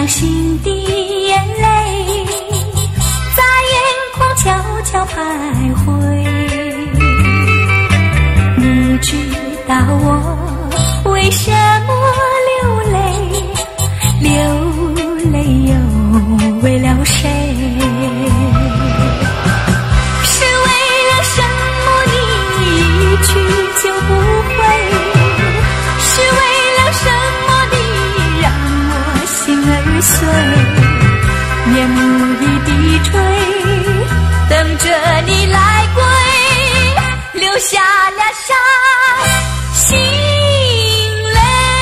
心的眼泪在眼眶悄悄徘徊。你知道我为什么流泪，流泪又为了谁？是为了什么你一去就不回？是为了什么你让我心儿碎？夜幕已低垂，等着你来归，流下了伤心泪。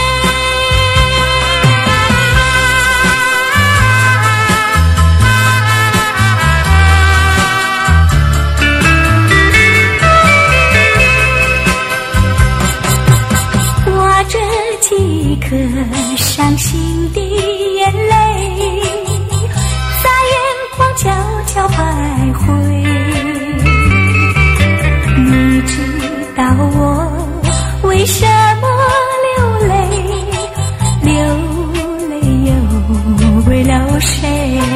挂着几颗伤心的眼泪在眼眶悄悄徘徊。你知道我为什么流泪，流泪又为了谁？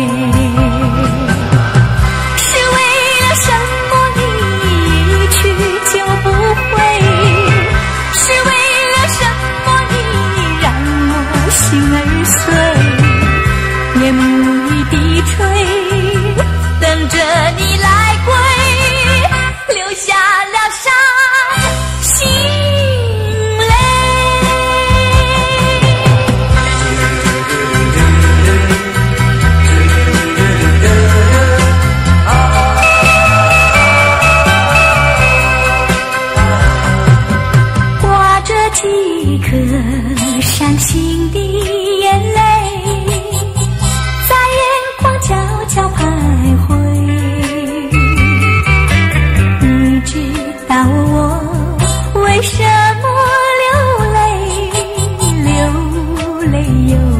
是为了什么你一去就不回？是为了什么你让我心儿碎？夜幕已低垂，等着你来归，流下了伤心泪。挂着几颗伤心的眼泪在眼眶悄悄徘徊。你知道我为什么流泪，流泪又